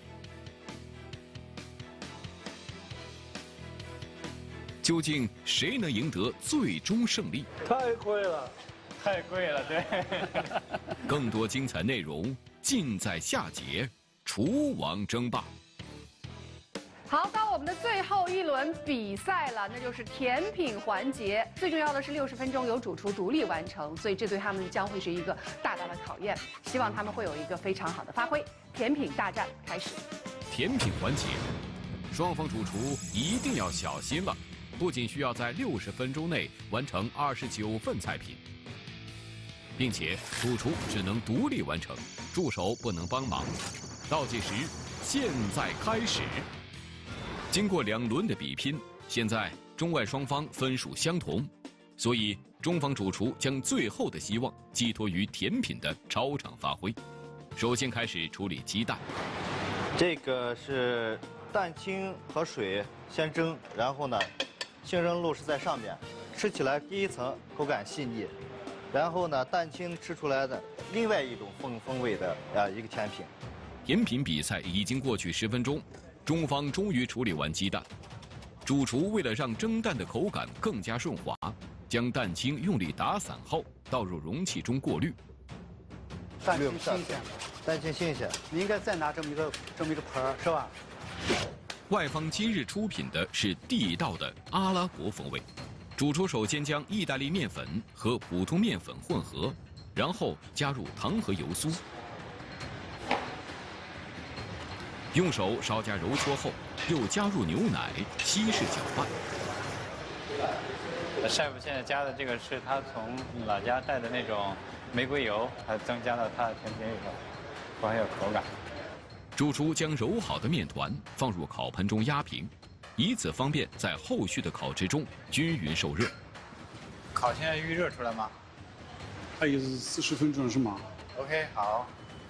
究竟谁能赢得最终胜利？ 太贵了，太贵了，对。 更多精彩内容尽在下节《厨王争霸》。 好，到我们的最后一轮比赛了，那就是甜品环节。最重要的是六十分钟由主厨独立完成，所以这对他们将会是一个大大的考验。希望他们会有一个非常好的发挥。甜品大战开始。 甜品环节，双方主厨一定要小心了，不仅需要在六十分钟内完成二十九份菜品， 并且主厨只能独立完成，助手不能帮忙。倒计时现在开始。经过两轮的比拼，现在中外双方分数相同，所以中方主厨将最后的希望寄托于甜品的超常发挥。首先开始处理鸡蛋， 这个是蛋清和水先蒸，然后呢，杏仁露是在上面，吃起来第一层口感细腻，然后呢，蛋清吃出来的另外一种风风味的呃一个甜品。 甜品比赛已经过去十分钟，中方终于处理完鸡蛋。主厨为了让蒸蛋的口感更加顺滑，将蛋清用力打散后倒入容器中过滤。 蛋清新鲜， 蛋清新鲜， 你应该再拿这么一个这么一个盆儿，是吧？ 外方今日出品的是地道的阿拉伯风味。主厨首先将意大利面粉和普通面粉混合，然后加入糖和油酥，用手稍加揉搓后，又加入牛奶，稀释搅拌。 晒夫现在加的这个是他从老家带的那种玫瑰油，还增加了它的甜品里头，不很有口感。 主厨将揉好的面团放入烤盆中压平，以此方便在后续的烤制中均匀受热。 烤现在预热出来吗？ 还有四十分钟是吗 ？OK， 好。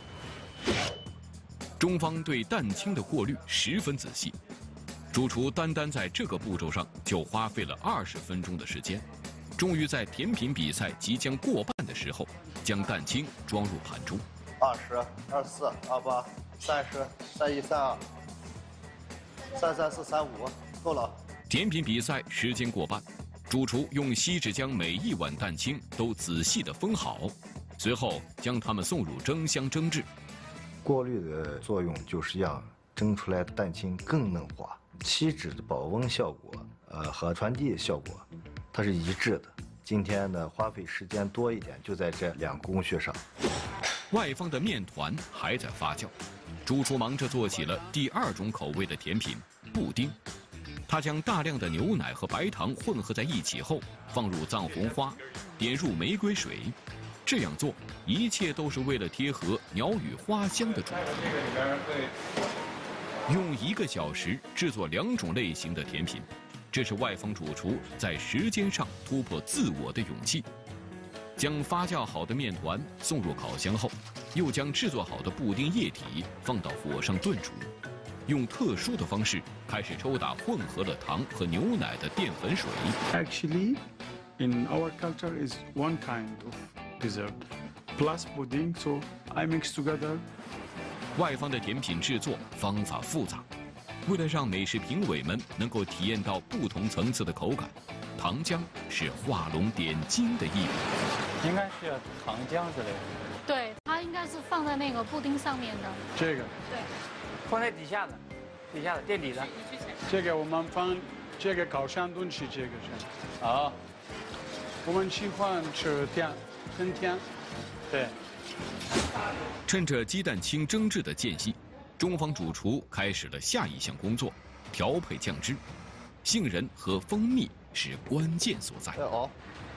中方对蛋清的过滤十分仔细，主厨单单在这个步骤上就花费了二十分钟的时间，终于在甜品比赛即将过半的时候，将蛋清装入盘中。 二十二四二八三十三一三二三三四三五，够了。 甜品比赛时间过半，主厨用锡纸将每一碗蛋清都仔细地封好，随后将它们送入蒸箱蒸制。 过滤的作用就是让蒸出来的蛋清更嫩滑，锡纸的保温效果，呃和传递效果，它是一致的。今天呢，花费时间多一点，就在这两个工序上。 外方的面团还在发酵，主厨忙着做起了第二种口味的甜品——布丁。他将大量的牛奶和白糖混合在一起后，放入藏红花，点入玫瑰水。这样做，一切都是为了贴合鸟语花香的主题。用一个小时制作两种类型的甜品，这是外方主厨在时间上突破自我的勇气。将发酵好的面团送入烤箱后，又将制作好的布丁液体放到火上炖煮，用特殊的方式开始抽打混合了糖和牛奶的淀粉水。 Actually, in our culture is one kind of dessert plus pudding, so I mix together. 外方的甜品制作方法复杂，为了让美食评委们能够体验到不同层次的口感，糖浆是画龙点睛的一笔。 应该是糖浆之类的。 对，它应该是放在那个布丁上面的。 这个。 对。 放在底下的，底下的垫底的。 这个我们放这个烤箱炖吃这个是。 好。 我们喜欢吃甜，很甜。 对。 趁着鸡蛋清蒸制的间隙，中方主厨开始了下一项工作：调配酱汁。杏仁和蜂蜜是关键所在。 哦。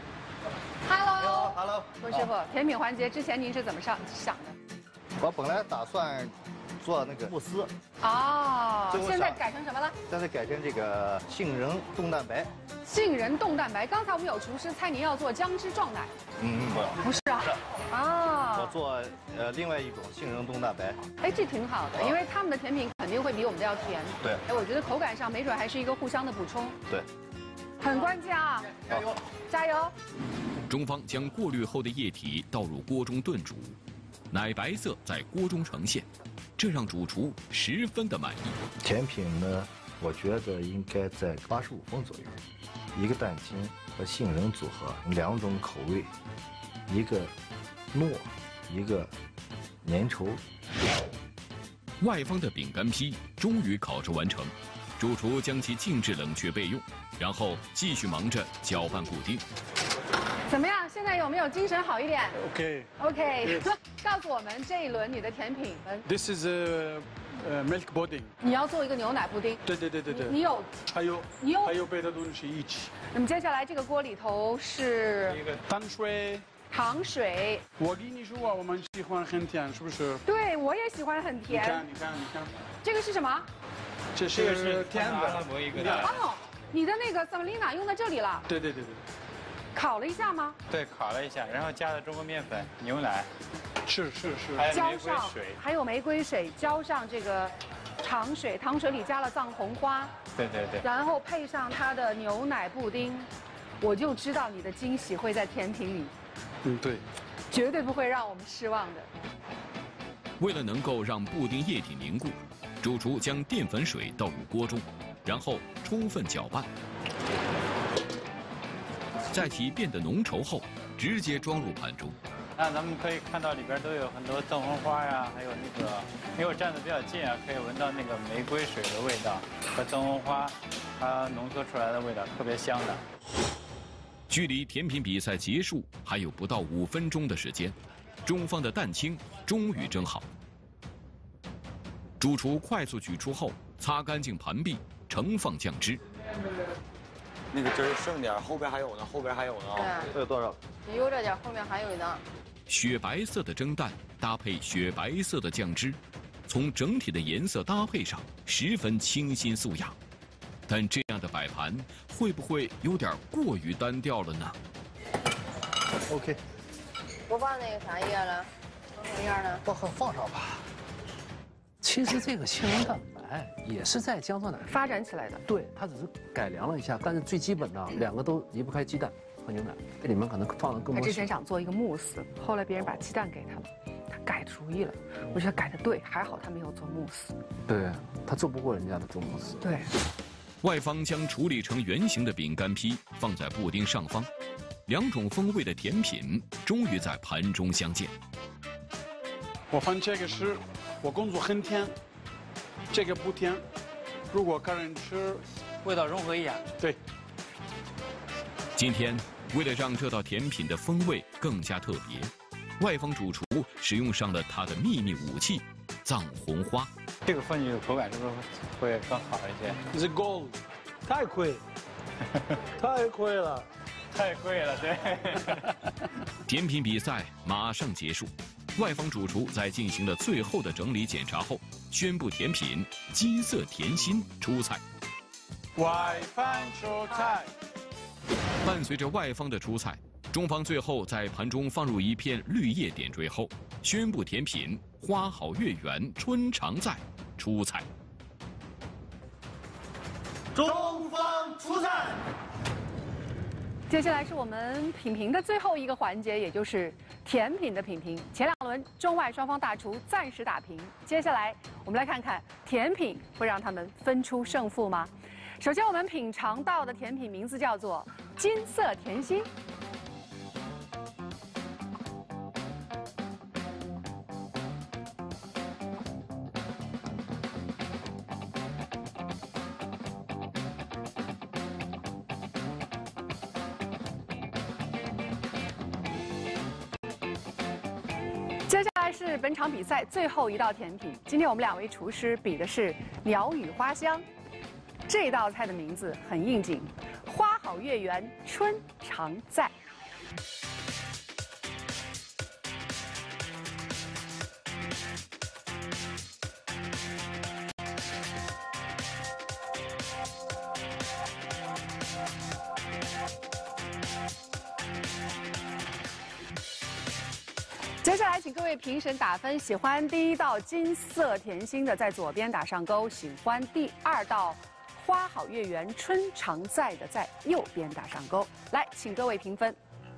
Hello，Hello，郭师傅，甜品环节之前您是怎么上想的？ 我本来打算做那个慕斯。 哦，现在改成什么了？ 现在改成这个杏仁冻蛋白。 杏仁冻蛋白，刚才我们有厨师猜您要做姜汁撞奶。 嗯， 不，不是啊。啊。 我做呃另外一种杏仁冻蛋白。 哎，这挺好的，因为他们的甜品肯定会比我们的要甜。 对。 哎，我觉得口感上没准还是一个互相的补充。 对。 很关键啊！加油，加油！ 中方将过滤后的液体倒入锅中炖煮，奶白色在锅中呈现，这让主厨十分的满意。 甜品呢，我觉得应该在八十五分左右。一个蛋清和杏仁组合，两种口味，一个糯，一个粘稠。 外方的饼干坯终于烤制完成，主厨将其静置冷却备用，然后继续忙着搅拌布丁。 怎么样？现在有没有精神好一点 ？OK。 OK。告诉我们这一轮你的甜品。 This is a milk pudding。 你要做一个牛奶布丁。 对对对对对。 你有？ 还有。 你有？ 还有别的东西一起。 那么接下来这个锅里头是淡水、 糖水。 我跟你说，我们喜欢很甜，是不是？ 对，我也喜欢很甜。 你看，你看，你看， 这个是什么？ 这是甜的。 哦，你的那个萨玛丽娜用在这里了。 对对对对。 烤了一下吗？ 对，烤了一下，然后加了中国面粉、牛奶， 是是是， 还有玫瑰水， 还有玫瑰水，浇上这个糖水，糖水里加了藏红花。 对对对。 然后配上它的牛奶布丁，我就知道你的惊喜会在甜品里。 嗯，对。 绝对不会让我们失望的。 为了能够让布丁液体凝固，主厨将淀粉水倒入锅中，然后充分搅拌。在体变得浓稠后，直接装入盘中。 那咱们可以看到里边都有很多藏红花呀，还有那个，因为我站得比较近啊，可以闻到那个玫瑰水的味道和藏红花它浓缩出来的味道，特别香的。 距离甜品比赛结束还有不到五分钟的时间，中方的蛋清终于蒸好。主厨快速取出后，擦干净盘壁，盛放酱汁。 那个汁儿剩点，后边还有呢，后边还有呢。 这有多少？ 留着点，后面还有一呢。 雪白色的蒸蛋搭配雪白色的酱汁，从整体的颜色搭配上十分清新素雅。但这样的摆盘会不会有点过于单调了呢 ？OK。 不放那个啥叶了，放什么叶呢？ 放放上吧。其实这个杏仁蛋白也是在姜酸奶发展起来的。 对，它只是改良了一下，但是最基本的两个都离不开鸡蛋和牛奶。这里面可能放了更多。 他之前想做一个慕斯，后来别人把鸡蛋给他了，他改主意了。我觉得改的对，还好他没有做慕斯。 对，他做不过人家的做慕斯。 对。 外方将处理成圆形的饼干坯放在布丁上方，两种风味的甜品终于在盘中相见。 我放这个是，我工作很甜，这个不甜。如果客人吃， 味道融合一下。 对。 今天为了让这道甜品的风味更加特别，外方主厨使用上了他的秘密武器——藏红花。 这个放进去的口感是不是会更好一些 ？The gold， 太贵，太贵了， 太贵了，对。 甜品比赛马上结束，外方主厨在进行了最后的整理检查后，宣布甜品金色甜心出菜。 外方出菜。 伴随着外方的出菜，中方最后在盘中放入一片绿叶点缀后，宣布甜品花好月圆春常在出菜。 中方出菜。 接下来是我们品评的最后一个环节，也就是甜品的品评。前两轮中外双方大厨暂时打平，接下来我们来看看甜品会让他们分出胜负吗？首先我们品尝到的甜品名字叫做金色甜心。接下来是本场比赛最后一道甜品。今天我们两位厨师比的是鸟语花香。这道菜的名字很应景，花好月圆，春常在。接下来，请各位评审打分。喜欢第一道金色甜心的，在左边打上勾；喜欢第二道花好月圆春常在的，在右边打上勾。来，请各位评分。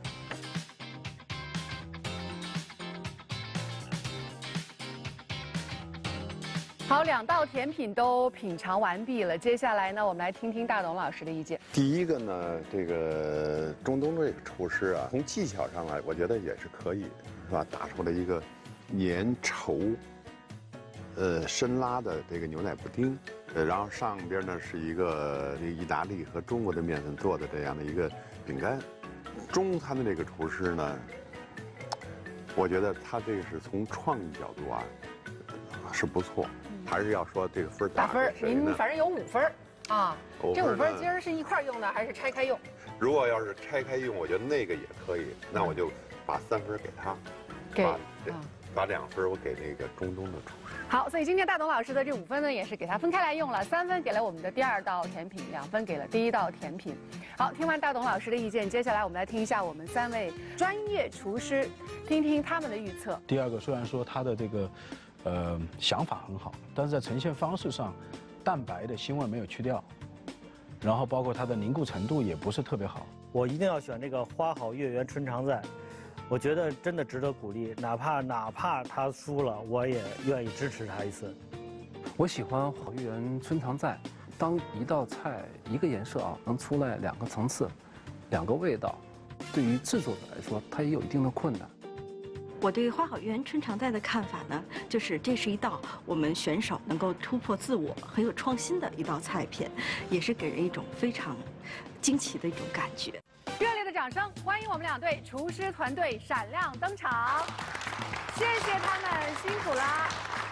好，两道甜品都品尝完毕了。接下来呢，我们来听听大董老师的意见。 第一个呢，这个中东这个厨师啊，从技巧上来，我觉得也是可以，是吧？打出了一个粘稠、呃深拉的这个牛奶布丁，呃，然后上边呢是一个这个意大利和中国的面粉做的这样的一个饼干。中餐的这个厨师呢，我觉得他这个是从创意角度啊是不错。还是要说这个分打分，您反正有五分啊。这五分今儿是一块用的，还是拆开用？ 如果要是拆开用，我觉得那个也可以。那我就把三分给他， 给把对，把两分我给那个中东的厨师。 好，所以今天大董老师的这五分呢，也是给他分开来用了，三分给了我们的第二道甜品，两分给了第一道甜品。好，听完大董老师的意见，接下来我们来听一下我们三位专业厨师，听听他们的预测。 第二个虽然说他的这个，呃，想法很好，但是在呈现方式上，蛋白的腥味没有去掉，然后包括它的凝固程度也不是特别好。 我一定要选这个花好月圆春常在。我觉得真的值得鼓励，哪怕哪怕他输了，我也愿意支持他一次。 我喜欢好月圆春常在。当一道菜一个颜色啊能出来两个层次，两个味道，对于制作者来说，它也有一定的困难。 我对花好月圆春常在的看法呢，就是这是一道我们选手能够突破自我、很有创新的一道菜品，也是给人一种非常惊奇的一种感觉。 热烈的掌声，欢迎我们两队厨师团队闪亮登场！谢谢他们，辛苦啦！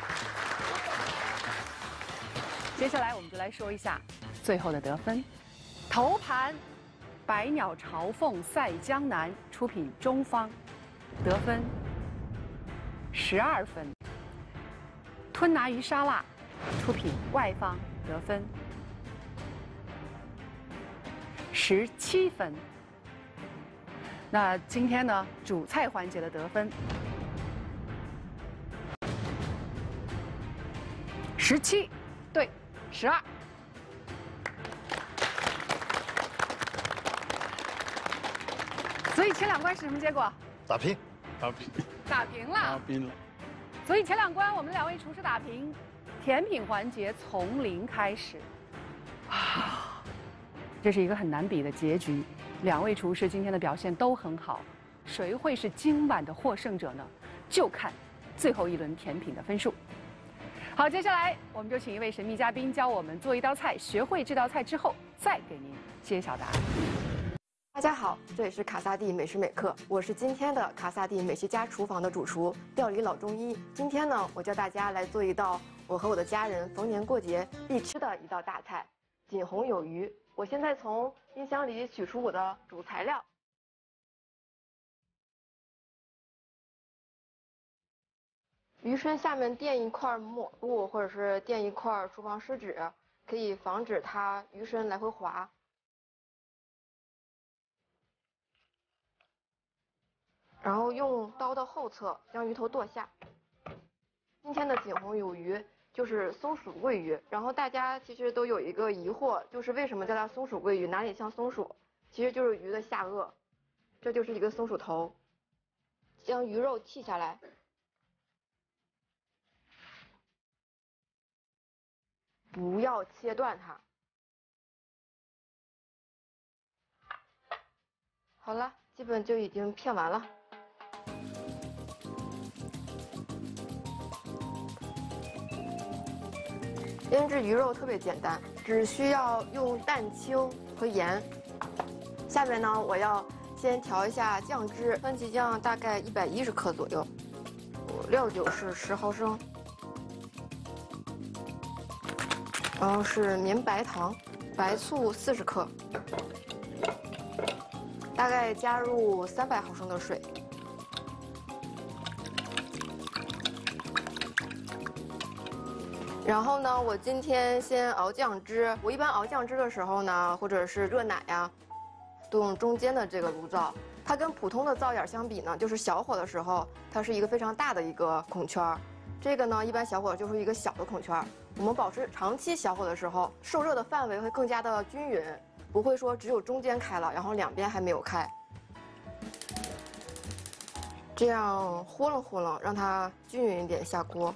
接下来我们就来说一下最后的得分。头盘，百鸟朝凤赛江南，出品中方，得分十二分。吞拿鱼沙拉，出品外方，得分十七分。那今天呢，主菜环节的得分十七对十二。所以前两关是什么结果？ 打平， 打平， 打平了。 打平了。 所以前两关我们两位厨师打平，甜品环节从零开始。啊，这是一个很难比的结局。两位厨师今天的表现都很好，谁会是今晚的获胜者呢？就看最后一轮甜品的分数。好，接下来我们就请一位神秘嘉宾教我们做一道菜，学会这道菜之后，再给您揭晓答案。 大家好，这里是卡萨帝美食美课，我是今天的卡萨帝美食家厨房的主厨调理老中医。今天呢，我教大家来做一道我和我的家人逢年过节必吃的一道大菜——锦红有鱼。我现在从冰箱里取出我的主材料。鱼身下面垫一块抹布，或者是垫一块厨房湿纸，可以防止它鱼身来回滑。然后用刀的后侧将鱼头剁下。今天的锦红有鱼就是松鼠桂鱼，然后大家其实都有一个疑惑，就是为什么叫它松鼠桂鱼，哪里像松鼠？其实就是鱼的下颚，这就是一个松鼠头。将鱼肉剔下来。不要切断它。好了，基本就已经片完了。腌制鱼肉特别简单，只需要用蛋清和盐。下面呢，我要先调一下酱汁，番茄酱大概一百一十克左右，料酒是十毫升。然后是绵白糖，白醋四十克，大概加入三百毫升的水。然后呢，我今天先熬酱汁。我一般熬酱汁的时候呢，或者是热奶呀，都用中间的这个炉灶。它跟普通的灶眼相比呢，就是小火的时候，它是一个非常大的一个孔圈。这个呢，一般小火就是一个小的孔圈。我们保持长期小火的时候，受热的范围会更加的均匀，不会说只有中间开了，然后两边还没有开。这样糊弄糊弄，让它均匀一点下锅。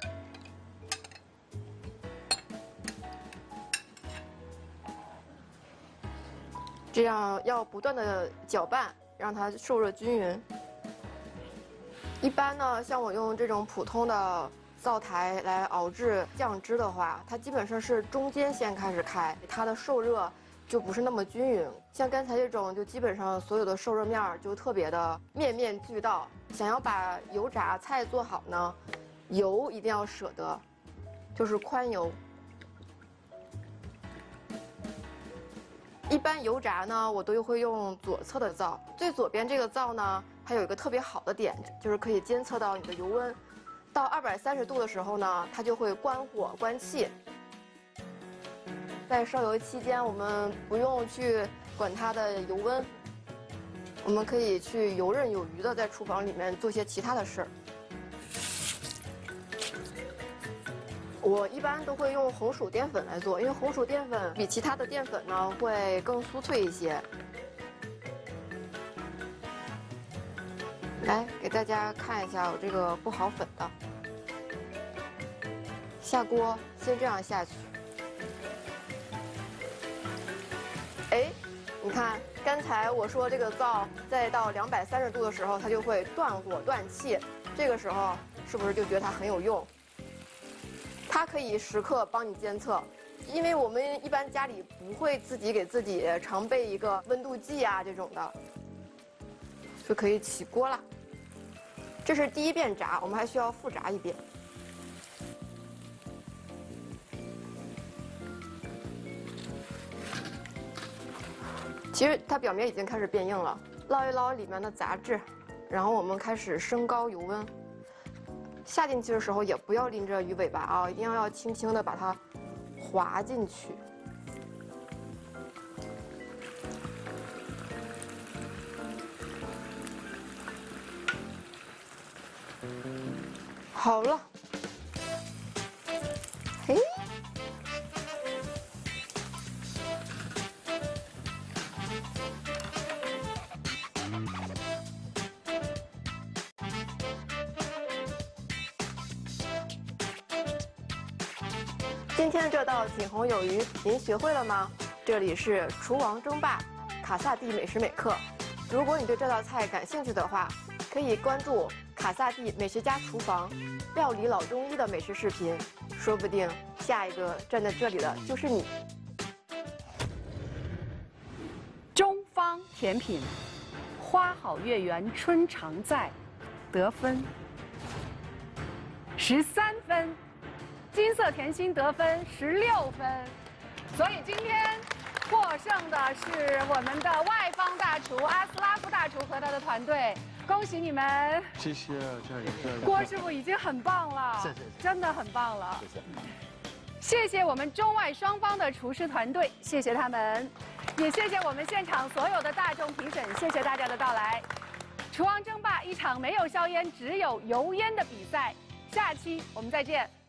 这样要不断的搅拌，让它受热均匀。一般呢，像我用这种普通的灶台来熬制酱汁的话，它基本上是中间先开始开，它的受热就不是那么均匀。像刚才这种，就基本上所有的受热面就特别的面面俱到。想要把油炸菜做好呢，油一定要舍得，就是宽油。一般油炸呢，我都会用左侧的灶，最左边这个灶呢， 它有一个特别好的点，就是可以监测到你的油温。到二百三十度的时候呢，它就会关火关气。在烧油期间，我们不用去管它的油温，我们可以去游刃有余的在厨房里面做些其他的事儿。我一般都会用红薯淀粉来做，因为红薯淀粉比其他的淀粉呢会更酥脆一些。来给大家看一下我这个不好粉的，下锅先这样下去。哎，你看刚才我说这个灶再到两百三十度的时候，它就会断火断气，这个时候是不是就觉得它很有用？它可以时刻帮你监测，因为我们一般家里不会自己给自己常备一个温度计啊这种的，就可以起锅了。这是第一遍炸，我们还需要复炸一遍。其实它表面已经开始变硬了，捞一捞里面的杂质，然后我们开始升高油温。下进去的时候也不要拎着鱼尾巴啊，一定要轻轻的把它滑进去。好了，嘿，今天这道锦红有鱼，您学会了吗？这里是厨王争霸，卡萨帝美食美课。如果你对这道菜感兴趣的话，可以关注卡萨帝美食家厨房，料理老中医的美食视频，说不定下一个站在这里的就是你。 中方甜品，花好月圆春常在，得分十三分。金色甜心得分十六分，所以今天获胜的是我们的外方大厨阿斯拉夫大厨和他的团队，恭喜你们！ 谢谢，这里这里。 郭师傅已经很棒了， 谢谢， 真的很棒了， 谢谢。 谢谢我们中外双方的厨师团队，谢谢他们，也谢谢我们现场所有的大众评审，谢谢大家的到来。厨王争霸，一场没有硝烟，只有油烟的比赛，下期我们再见。